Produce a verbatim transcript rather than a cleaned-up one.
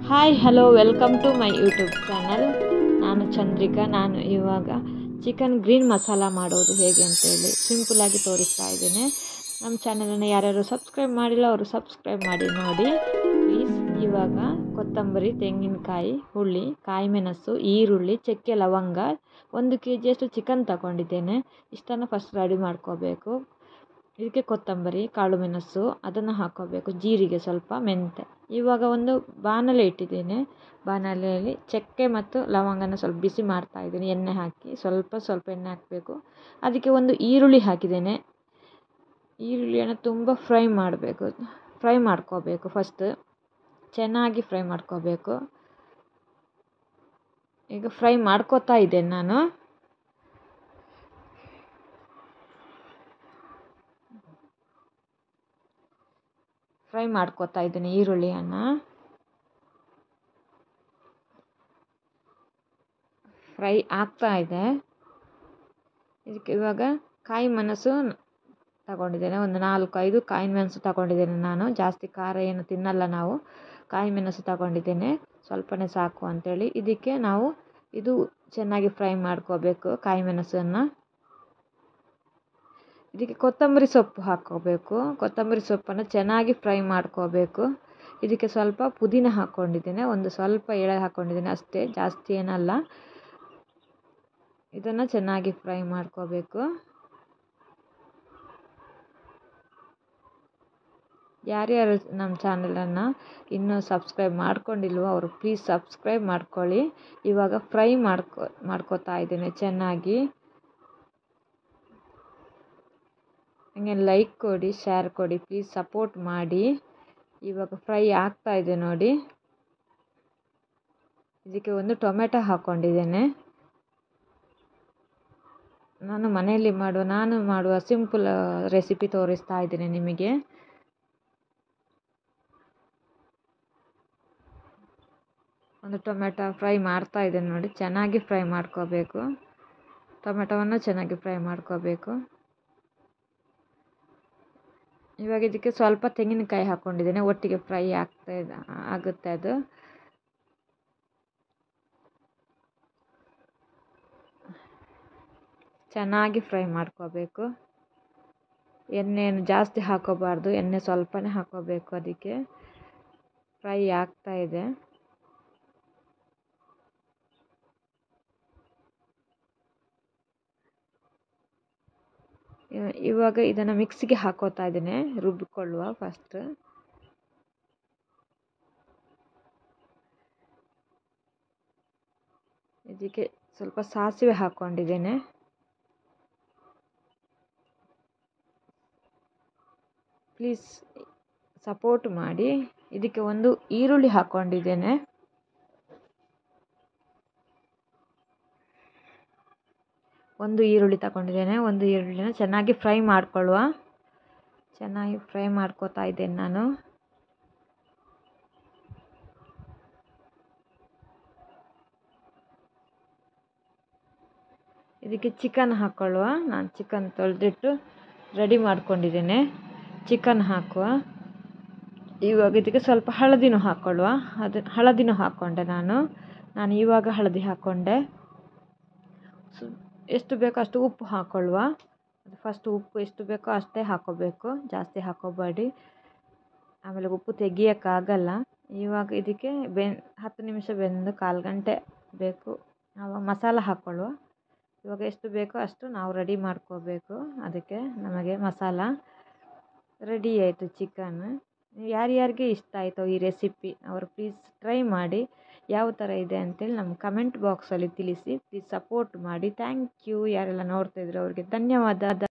Hi hello welcome to my YouTube channel. ನಾನು ಚಂದ್ರಿಕಾ. ನಾನು ಇವಾಗ ಚಿಕನ್ ಗ್ರೀನ್ ಮಸಾಲ ಮಾಡೋದು ಹೇಗೆ ಅಂತೇಳಿ ಸಿಂಪಲಾಗಿ ತೋರಿಸ್ತಾ ಇದ್ದೇನೆ. ನಮ್ಮ ಚಾನಲನ್ನು ಯಾರ್ಯಾರು ಸಬ್ಸ್ಕ್ರೈಬ್ ಮಾಡಿಲ್ಲ ಅವರು ಸಬ್ಸ್ಕ್ರೈಬ್ ಮಾಡಿ ನೋಡಿ ಪ್ಲೀಸ್. ಇವಾಗ ಕೊತ್ತಂಬರಿ, ತೆಂಗಿನಕಾಯಿ, ಹುಳಿ, ಕಾಯಿ ಮೆಣಸು, ಈರುಳ್ಳಿ, ಚಕ್ಕೆ, ಲವಂಗ, ಒಂದು ಕೆ ಜಿಯಷ್ಟು ಚಿಕನ್ ತಗೊಂಡಿದ್ದೇನೆ. ಇಷ್ಟನ್ನು ಫಸ್ಟ್ ರೆಡಿ ಮಾಡ್ಕೋಬೇಕು. ಇದಕ್ಕೆ ಕೊತ್ತಂಬರಿ, ಕಾಳು ಮೆಣಸು ಅದನ್ನು ಹಾಕ್ಕೋಬೇಕು, ಜೀರಿಗೆ, ಸ್ವಲ್ಪ ಮೆಂತೆ. ಇವಾಗ ಒಂದು ಬಾಣಲೆ ಇಟ್ಟಿದ್ದೇನೆ. ಬಾಣಲೆಯಲ್ಲಿ ಚಕ್ಕೆ ಮತ್ತು ಲವಂಗನ ಸ್ವಲ್ಪ ಬಿಸಿ ಮಾಡ್ತಾ ಇದ್ದೀನಿ. ಎಣ್ಣೆ ಹಾಕಿ ಸ್ವಲ್ಪ ಸ್ವಲ್ಪ ಎಣ್ಣೆ ಹಾಕಬೇಕು. ಅದಕ್ಕೆ ಒಂದು ಈರುಳ್ಳಿ ಹಾಕಿದ್ದೇನೆ. ಈರುಳ್ಳಿಯನ್ನು ತುಂಬ ಫ್ರೈ ಮಾಡಬೇಕು ಫ್ರೈ ಮಾಡ್ಕೋಬೇಕು ಫಸ್ಟ್ ಚೆನ್ನಾಗಿ ಫ್ರೈ ಮಾಡ್ಕೋಬೇಕು. ಈಗ ಫ್ರೈ ಮಾಡ್ಕೋತಾ ಇದ್ದೇನೆ ನಾನು. ಫ್ರೈ ಮಾಡ್ಕೋತಾ ಇದ್ದೀನಿ ಈರುಳ್ಳಿಯನ್ನು. ಫ್ರೈ ಆಗ್ತಾ ಇದೆ. ಇದಕ್ಕೆ ಇವಾಗ ಕಾಯಿ ಮೆಣಸು ತಗೊಂಡಿದ್ದೇನೆ. ಒಂದು ನಾಲ್ಕು ಐದು ಕಾಯಿ ಮೆಣಸು ತಗೊಂಡಿದ್ದೇನೆ ನಾನು. ಜಾಸ್ತಿ ಖಾರ ಏನು ತಿನ್ನಲ್ಲ ನಾವು. ಕಾಯಿ ಮೆಣಸು ತಗೊಂಡಿದ್ದೇನೆ, ಸ್ವಲ್ಪನೇ ಸಾಕು ಅಂಥೇಳಿ. ಇದಕ್ಕೆ ನಾವು ಇದು ಚೆನ್ನಾಗಿ ಫ್ರೈ ಮಾಡ್ಕೋಬೇಕು ಕಾಯಿ ಮೆಣಸನ್ನು. ಇದಕ್ಕೆ ಕೊತ್ತಂಬರಿ ಸೊಪ್ಪು ಹಾಕ್ಕೋಬೇಕು. ಕೊತ್ತಂಬರಿ ಸೊಪ್ಪನ್ನು ಚೆನ್ನಾಗಿ ಫ್ರೈ ಮಾಡ್ಕೋಬೇಕು. ಇದಕ್ಕೆ ಸ್ವಲ್ಪ ಪುದೀನ ಹಾಕ್ಕೊಂಡಿದ್ದೇನೆ, ಒಂದು ಸ್ವಲ್ಪ ಎಳೆ ಹಾಕ್ಕೊಂಡಿದ್ದೇನೆ ಅಷ್ಟೇ, ಜಾಸ್ತಿ ಏನಲ್ಲ. ಇದನ್ನು ಚೆನ್ನಾಗಿ ಫ್ರೈ ಮಾಡ್ಕೋಬೇಕು. ಯಾರ್ಯಾರು ನಮ್ಮ ಚಾನಲನ್ನು ಇನ್ನೂ ಸಬ್ಸ್ಕ್ರೈಬ್ ಮಾಡ್ಕೊಂಡಿಲ್ವೋ ಅವರು ಪ್ಲೀಸ್ ಸಬ್ಸ್ಕ್ರೈಬ್ ಮಾಡ್ಕೊಳ್ಳಿ. ಇವಾಗ ಫ್ರೈ ಮಾಡ್ಕೊ ಮಾಡ್ಕೋತಾ ಇದ್ದೇನೆ ಚೆನ್ನಾಗಿ. ಹಂಗೆ ಲೈಕ್ ಕೊಡಿ, ಶೇರ್ ಕೊಡಿ, ಪ್ಲೀಸ್ ಸಪೋರ್ಟ್ ಮಾಡಿ. ಇವಾಗ ಫ್ರೈ ಆಗ್ತಾ ಇದೆ ನೋಡಿ. ಇದಕ್ಕೆ ಒಂದು ಟೊಮೆಟೊ ಹಾಕ್ಕೊಂಡಿದ್ದೇನೆ. ನಾನು ಮನೆಯಲ್ಲಿ ಮಾಡುವ ನಾನು ಮಾಡುವ ಸಿಂಪಲ್ ರೆಸಿಪಿ ತೋರಿಸ್ತಾ ಇದ್ದೇನೆ ನಿಮಗೆ. ಒಂದು ಟೊಮೆಟೊ ಫ್ರೈ ಮಾಡ್ತಾ ಇದ್ದೇನೆ ನೋಡಿ. ಚೆನ್ನಾಗಿ ಫ್ರೈ ಮಾಡ್ಕೋಬೇಕು. ಟೊಮೆಟೊವನ್ನು ಚೆನ್ನಾಗಿ ಫ್ರೈ ಮಾಡ್ಕೋಬೇಕು. ಇವಾಗ ಇದಕ್ಕೆ ಸ್ವಲ್ಪ ತೆಂಗಿನಕಾಯಿ ಹಾಕ್ಕೊಂಡಿದ್ದೇನೆ, ಒಟ್ಟಿಗೆ ಫ್ರೈ ಆಗ್ತಾ ಇದೆ ಆಗುತ್ತೆ ಅದು. ಚೆನ್ನಾಗಿ ಫ್ರೈ ಮಾಡ್ಕೋಬೇಕು. ಎಣ್ಣೆಯನ್ನು ಜಾಸ್ತಿ ಹಾಕೋಬಾರ್ದು, ಎಣ್ಣೆ ಸ್ವಲ್ಪನೇ ಹಾಕೋಬೇಕು. ಅದಕ್ಕೆ ಫ್ರೈ ಆಗ್ತಾ ಇದೆ. ಇವಾಗ ಇದನ್ನು ಮಿಕ್ಸಿಗೆ ಹಾಕೋತಾ ಇದ್ದೇನೆ, ರುಬ್ಬಿಕೊಳ್ಳುವ ಫಸ್ಟ್. ಇದಕ್ಕೆ ಸ್ವಲ್ಪ ಸಾಸಿವೆ ಹಾಕ್ಕೊಂಡಿದ್ದೇನೆ. ಪ್ಲೀಸ್ ಸಪೋರ್ಟ್ ಮಾಡಿ. ಇದಕ್ಕೆ ಒಂದು ಈರುಳ್ಳಿ ಹಾಕ್ಕೊಂಡಿದ್ದೇನೆ. ಒಂದು ಈರುಳ್ಳಿ ತಗೊಂಡಿದ್ದೇನೆ. ಒಂದು ಈರುಳ್ಳಿನ ಚೆನ್ನಾಗಿ ಫ್ರೈ ಮಾಡ್ಕೊಳ್ಳುವ. ಚೆನ್ನಾಗಿ ಫ್ರೈ ಮಾಡ್ಕೋತಾ ಇದ್ದೇನೆ ನಾನು. ಇದಕ್ಕೆ ಚಿಕನ್ ಹಾಕ್ಕೊಳ್ಳುವ. ನಾನು ಚಿಕನ್ ತೊಳೆದಿಟ್ಟು ರೆಡಿ ಮಾಡ್ಕೊಂಡಿದ್ದೇನೆ. ಚಿಕನ್ ಹಾಕುವ. ಇವಾಗ ಇದಕ್ಕೆ ಸ್ವಲ್ಪ ಹಳದಿನೂ ಹಾಕ್ಕೊಳ್ಳುವ. ಅದು ಹಳದಿನೂ ಹಾಕ್ಕೊಂಡೆ ನಾನು ನಾನು ಇವಾಗ ಹಳದಿ ಹಾಕ್ಕೊಂಡೆ. ಎಷ್ಟು ಬೇಕೋ ಅಷ್ಟು ಉಪ್ಪು ಹಾಕ್ಕೊಳ್ಳುವ. ಅದು ಫಸ್ಟ್ ಉಪ್ಪು ಎಷ್ಟು ಬೇಕೋ ಅಷ್ಟೇ ಹಾಕ್ಕೋಬೇಕು, ಜಾಸ್ತಿ ಹಾಕ್ಕೋಬೇಡಿ, ಆಮೇಲೆ ಉಪ್ಪು ತೆಗಿಯೋಕ್ಕಾಗಲ್ಲ. ಇವಾಗ ಇದಕ್ಕೆ ಬೆನ್ ಹತ್ತು ನಿಮಿಷ ಬೆಂದು ಕಾಲು ಗಂಟೆ ಬೇಕು. ನಾವು ಮಸಾಲ ಹಾಕ್ಕೊಳ್ಳುವ. ಇವಾಗ ಎಷ್ಟು ಬೇಕೋ ಅಷ್ಟು ನಾವು ರೆಡಿ ಮಾಡ್ಕೋಬೇಕು. ಅದಕ್ಕೆ ನಮಗೆ ಮಸಾಲ ರೆಡಿ ಆಯಿತು ಚಿಕನ್. ಯಾರ್ಯಾರಿಗೆ ಇಷ್ಟ ಆಯಿತೋ ಈ ರೆಸಿಪಿ ಅವರು ಪ್ಲೀಸ್ ಟ್ರೈ ಮಾಡಿ. ಯಾವ ಥರ ಇದೆ ಅಂತೇಳಿ ನಮ್ಮ ಕಮೆಂಟ್ ಬಾಕ್ಸಲ್ಲಿ ತಿಳಿಸಿ. ಪ್ಲೀಸ್ ಸಪೋರ್ಟ್ ಮಾಡಿ. Thank you. ಯಾರೆಲ್ಲ ನೋಡ್ತಾ ಇದ್ರು ಅವ್ರಿಗೆ ಧನ್ಯವಾದ.